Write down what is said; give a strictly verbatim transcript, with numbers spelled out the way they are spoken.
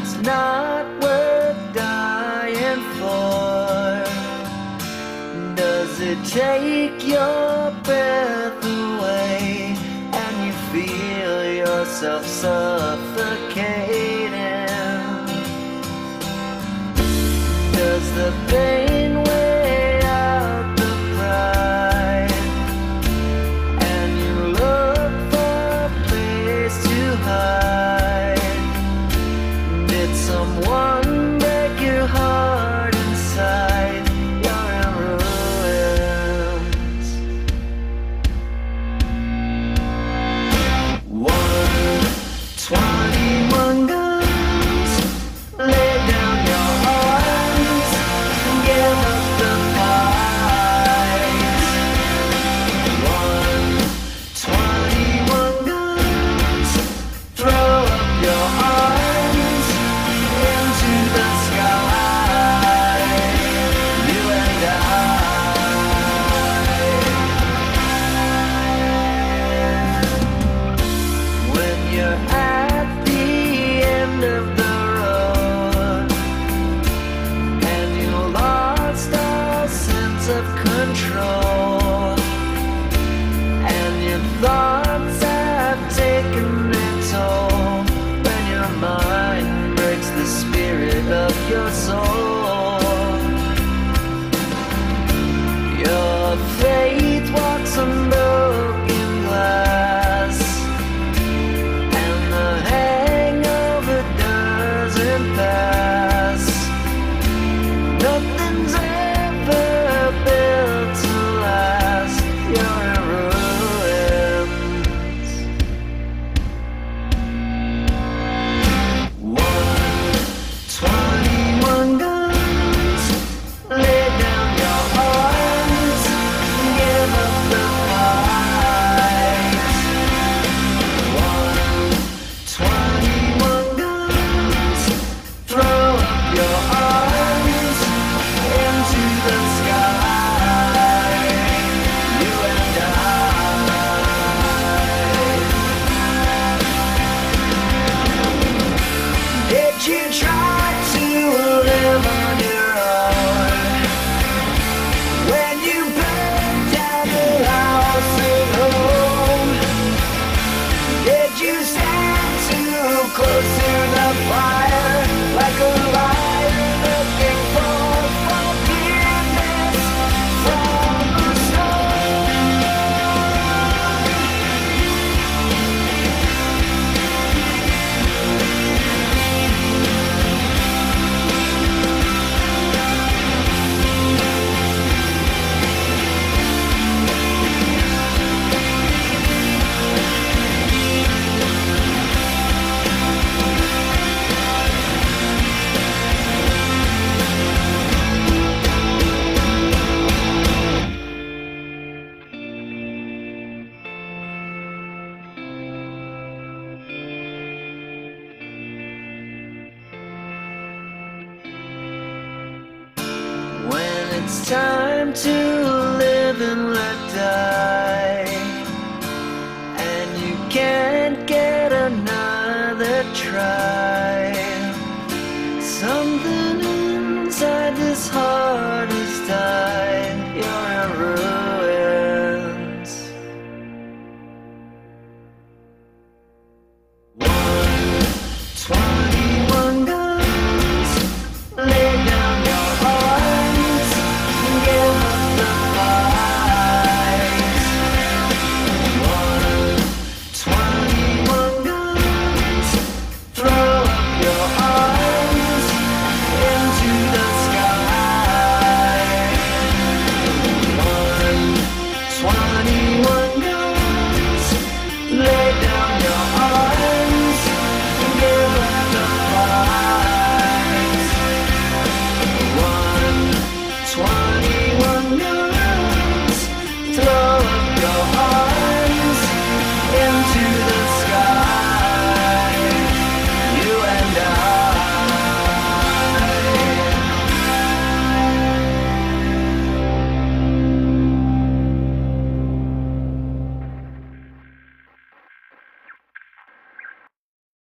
life's not worth dying for? Does it take your breath away and you feel yourself suffocating? Does the pain weigh out the pride and you look for a place to hide? Did someone break your heart inside? You're in ruins. One twenty-one guns, lay down your arms and give up the fight. One twenty-one guns, throw up your arms into the sky, you and I. When you're at the end of the road and you lost all sense of control and your thoughts have taken their toll, when your mind breaks the spirit of your soul, your faith walks on broken glass and the hangover doesn't pass. Nothing's ever built to last. You're in ruins. One twenty-one guns, lay down your arms and give up the fight. One twenty-one guns, throw up your arms into the sky, you and I. Did you try to live on your own when you burned down the house at home? Did you stand too close to the fire like a liar looking for forgiveness from the stone? When it's time to live and let die,